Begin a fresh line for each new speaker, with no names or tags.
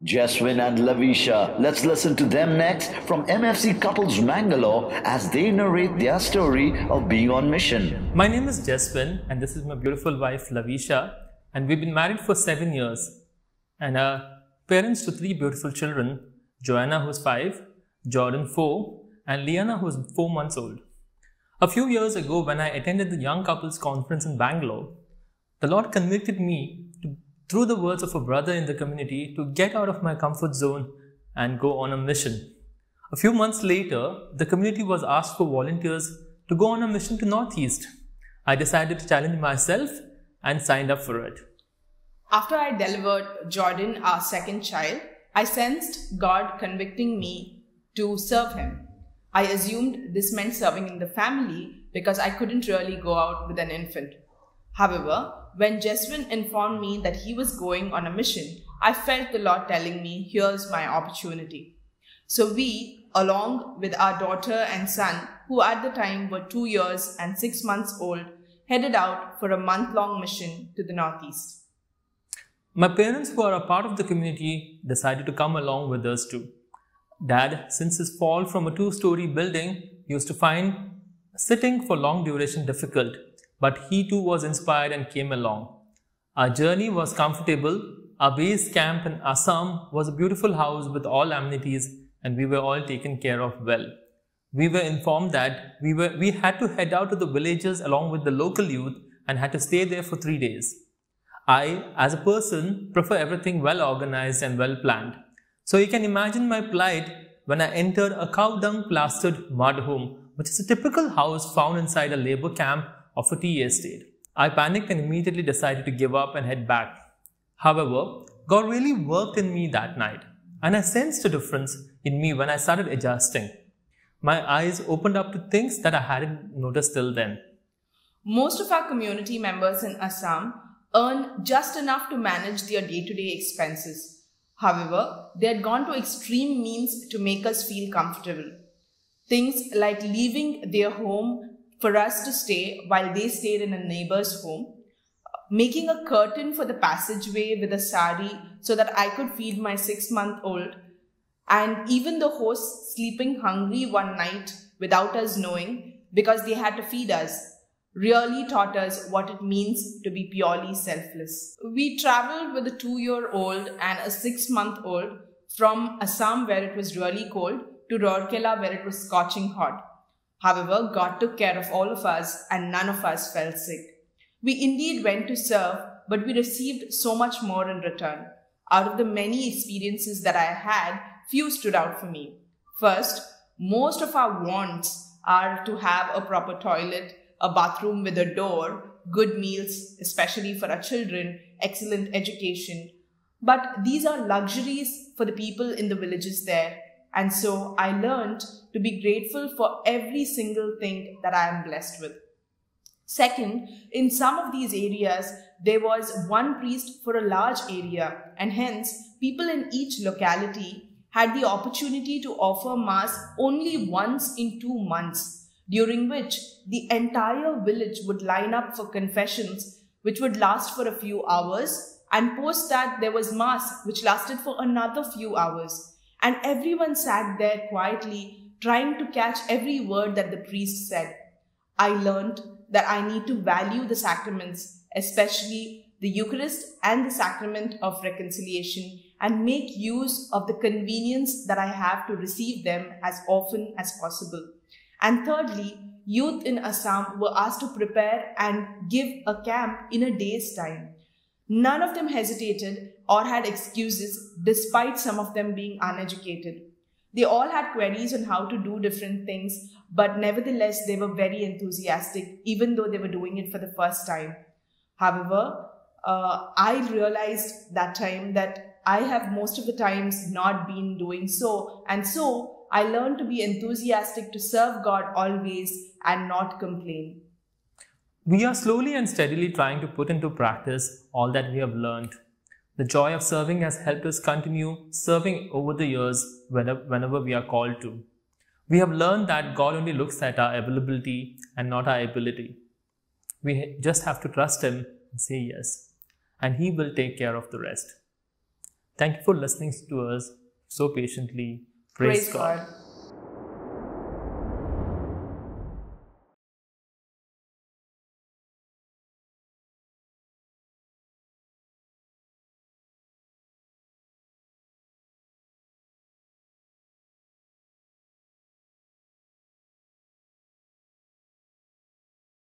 Jaswin and Lavisha. Let's listen to them next from MFC Couples Mangalore as they narrate their story of being on mission.
My name is Jaswin and this is my beautiful wife Lavisha, and we've been married for 7 years and are parents to 3 beautiful children, Joanna who's 5, Jordan 4 and Liana who's 4 months old. A few years ago when I attended the Young Couples Conference in Bangalore, the Lord convicted me through the words of a brother in the community to get out of my comfort zone and go on a mission. A few months later, the community was asked for volunteers to go on a mission to Northeast. I decided to challenge myself and signed up for it.
After I delivered Jordan, our second child, I sensed God convicting me to serve him. I assumed this meant serving in the family because I couldn't really go out with an infant. However, when Jaswin informed me that he was going on a mission, I felt the Lord telling me, here's my opportunity. So we, along with our daughter and son, who at the time were 2 years and 6 months old, headed out for a month-long mission to the Northeast.
My parents, who are a part of the community, decided to come along with us too. Dad, since his fall from a 2-story building, used to find sitting for long duration difficult, but he too was inspired and came along. Our journey was comfortable. Our base camp in Assam was a beautiful house with all amenities, and we were all taken care of well. We were informed that we had to head out to the villages along with the local youth and had to stay there for 3 days. I, as a person, prefer everything well organized and well planned. So you can imagine my plight when I entered a cow dung plastered mud home, which is a typical house found inside a labor camp of a tea estate. I panicked and immediately decided to give up and head back. However, God really worked in me that night, and I sensed a difference in me when I started adjusting. My eyes opened up to things that I hadn't noticed till then.
Most of our community members in Assam earn just enough to manage their day-to-day expenses. However, they had gone to extreme means to make us feel comfortable. Things like leaving their home for us to stay while they stayed in a neighbor's home, making a curtain for the passageway with a sari so that I could feed my 6-month-old, and even the host sleeping hungry one night without us knowing because they had to feed us, really taught us what it means to be purely selfless. We traveled with a 2-year-old and a 6-month-old from Assam, where it was really cold, to Rourkela, where it was scorching hot. However, God took care of all of us and none of us fell sick. We indeed went to serve, but we received so much more in return. Out of the many experiences that I had, few stood out for me. First, most of our wants are to have a proper toilet, a bathroom with a door, good meals, especially for our children, excellent education. But these are luxuries for the people in the villages there. And so I learned to be grateful for every single thing that I am blessed with. Second, in some of these areas, there was one priest for a large area, and hence people in each locality had the opportunity to offer mass only once in 2 months, during which the entire village would line up for confessions, which would last for a few hours, and post that there was mass, which lasted for another few hours. And everyone sat there quietly, trying to catch every word that the priest said. I learned that I need to value the sacraments, especially the Eucharist and the sacrament of reconciliation, and make use of the convenience that I have to receive them as often as possible. And thirdly, youth in Assam were asked to prepare and give a camp in a day's time. None of them hesitated or had excuses, despite some of them being uneducated. They all had queries on how to do different things, but nevertheless, they were very enthusiastic, even though they were doing it for the first time. However, I realized that time that I have most of the times not been doing so, and so I learned to be enthusiastic to serve God always and not complain.
We are slowly and steadily trying to put into practice all that we have learned. The joy of serving has helped us continue serving over the years whenever we are called to. We have learned that God only looks at our availability and not our ability. We just have to trust Him and say yes, and He will take care of the rest. Thank you for listening to us so patiently. Praise God.